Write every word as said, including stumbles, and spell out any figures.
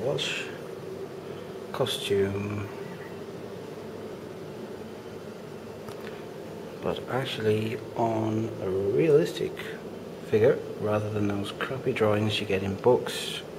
Welsh costume, but actually on a realistic figure rather than those crappy drawings you get in books